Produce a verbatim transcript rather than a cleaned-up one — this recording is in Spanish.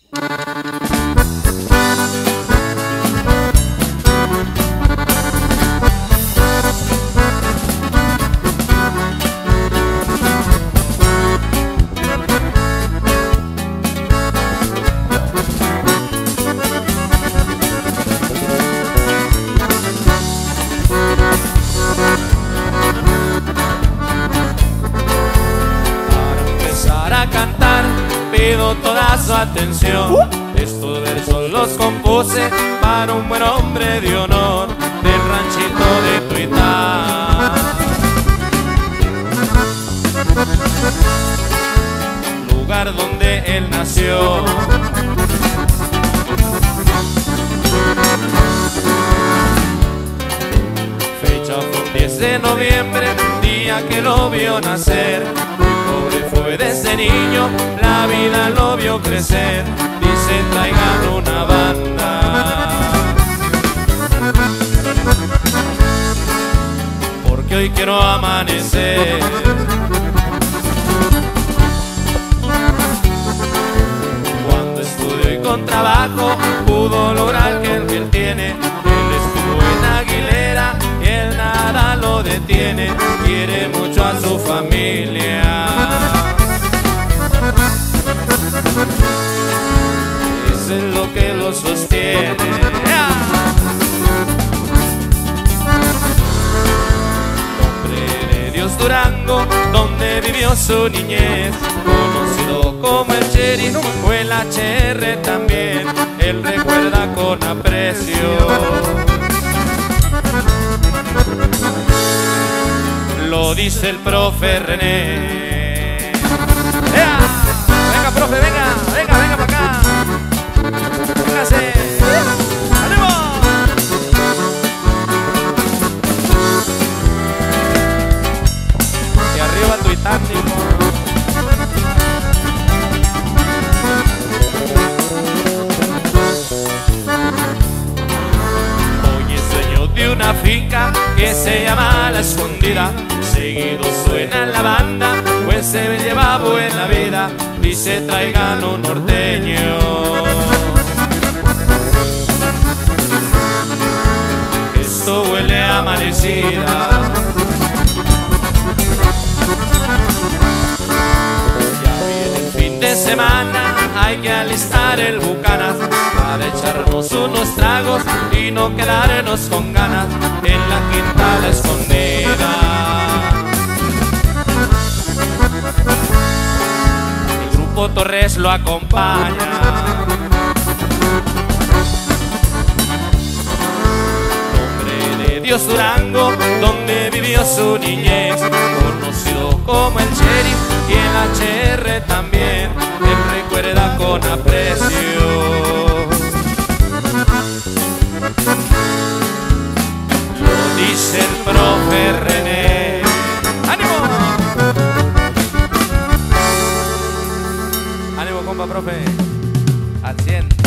Pido toda su atención. Estos versos los compuse para un buen hombre de honor del ranchito de Tuitá, lugar donde él nació. Fecha fue un diez de noviembre, día que lo vio nacer. Fue desde niño, la vida lo vio crecer. Dice traigan una banda, porque hoy quiero amanecer. Cuando estudió y con trabajo pudo lograr que el que él tiene. Él estuvo en Aguilera y él nada lo detiene. Quiere mucho a su familia. Eso es lo que lo sostiene. ¡Yeah! Nombre de Dios Durango, donde vivió su niñez, conocido como el sheriff o el H R también. Él recuerda con aprecio lo dice el profe René. ¡Yeah! Venga, profe, venga, venga, venga para acá. Véngase. ¡Ánimo! Y arriba Tuitánimo. Hoy es dueño de una finca que se llama La Escondida. Seguido suena la banda, pues se lleva buena vida. Dice traigan un norteño. Esto huele a amanecida. Ya viene el fin de semana, hay que alistar el Bucanas para echarnos unos tragos y no quedarnos con ganas en la quinta La Escondida. Torres lo acompaña. Nombre de Dios Durango, donde vivió su niñez, conocido como el sheriff y el H R también. Él recuerda con aprecio lo dice el profe René. ¡Ánimo! Ánimo, compa, profe, al cien.